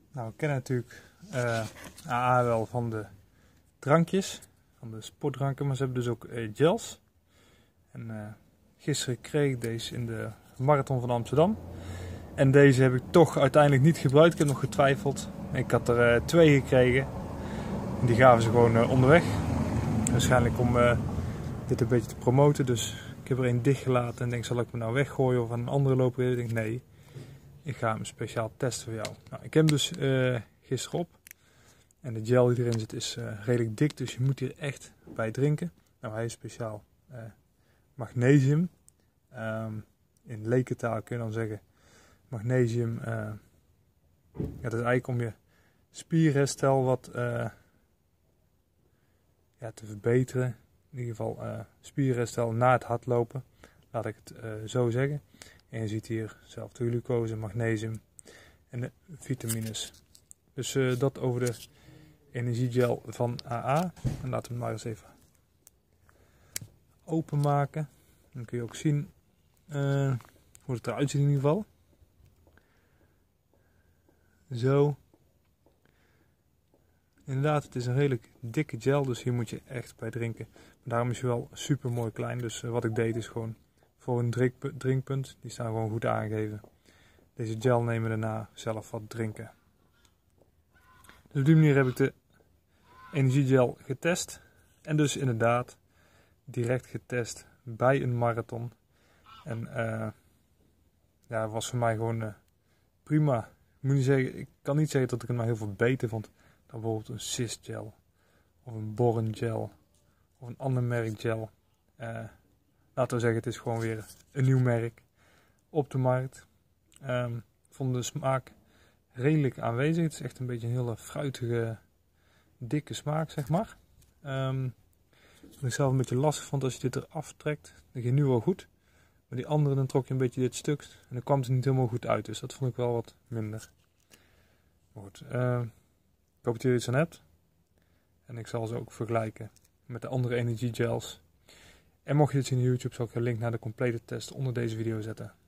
Nou, we kennen natuurlijk AA wel van de drankjes, van de sportdranken, maar ze hebben dus ook gels. En gisteren kreeg ik deze in de Marathon van Amsterdam. En deze heb ik toch uiteindelijk niet gebruikt. Ik heb nog getwijfeld. Ik had er 2 gekregen. En die gaven ze gewoon onderweg. Waarschijnlijk om dit een beetje te promoten. Dus ik heb er 1 dichtgelaten en denk, zal ik me nou weggooien of aan een andere loper? Ik denk, nee. Ik ga hem speciaal testen voor jou. Nou, ik heb hem dus gisteren op. En de gel die erin zit is redelijk dik, dus je moet hier echt bij drinken. Nou, hij is speciaal magnesium. In lekentaal kun je dan zeggen magnesium. Dat is eigenlijk om je spierherstel wat te verbeteren. In ieder geval spierherstel na het hardlopen. Laat ik het zo zeggen. En je ziet hier zelf de glucose, magnesium en de vitamines. Dus dat over de energiegel van AA. En laten we hem maar eens even openmaken. Dan kun je ook zien hoe het eruit ziet in ieder geval. Zo. Inderdaad, het is een redelijk dikke gel, dus hier moet je echt bij drinken. Maar daarom is hij wel super mooi klein. Dus wat ik deed is gewoon voor een drinkpunt, die staan gewoon goed aangegeven. Deze gel nemen daarna zelf wat drinken. Dus op die manier heb ik de energiegel getest. En dus inderdaad direct getest bij een marathon. En was voor mij gewoon prima. Ik kan niet zeggen dat ik hem nou heel veel beter vond dan bijvoorbeeld een Cis gel. Of een Boren gel. Of een ander merk gel. Laten we zeggen, het is gewoon weer een nieuw merk op de markt. Ik vond de smaak redelijk aanwezig. Het is echt een beetje een hele fruitige, dikke smaak, zeg maar. Wat ik zelf een beetje lastig vond, als je dit eraf trekt, dan ging nu wel goed. Maar die andere, dan trok je een beetje dit stuk en dan kwam het er niet helemaal goed uit. Dus dat vond ik wel wat minder. Maar goed, ik hoop dat je er iets aan hebt. En ik zal ze ook vergelijken met de andere energiegels. En mocht je dit zien op YouTube, zal ik een link naar de complete test onder deze video zetten.